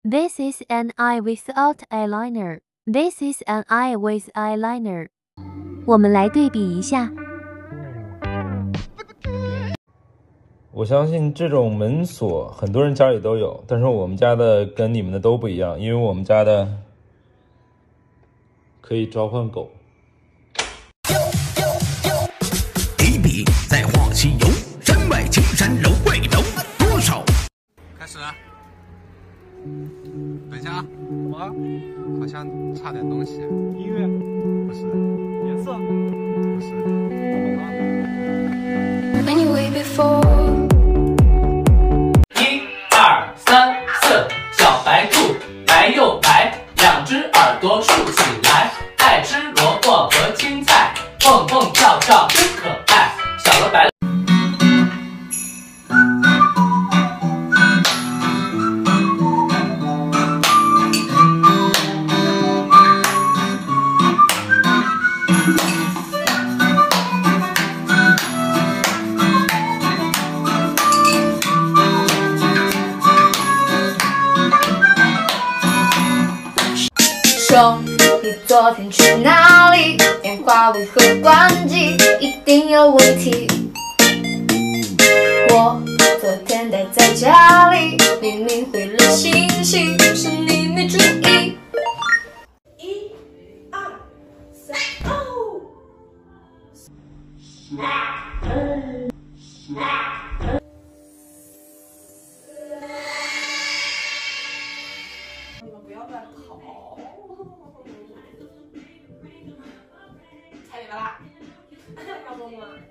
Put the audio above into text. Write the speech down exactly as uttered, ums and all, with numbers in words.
This is an eye without eyeliner. This is an eye with eyeliner. 我们来对比一下。 我相信这种门锁很多人家里都有，但是我们家的跟你们的都不一样，因为我们家的可以召唤狗。 一笔在画西游，山外青山楼外楼，多少？ 开始。等一下啊，什么？好像差点东西。音乐？不是。颜色？不是。我懂了。一二三四，小白兔白又白，两只耳朵竖起来，爱吃萝卜和青菜，蹦蹦跳跳真可爱。小了白。 说你昨天去哪里？电话为何关机？一定有问题。我昨天待在家里，明明回了信息，是你没注意。一、二、三，哦！你们不要再跑！猜你们啦！要不吗？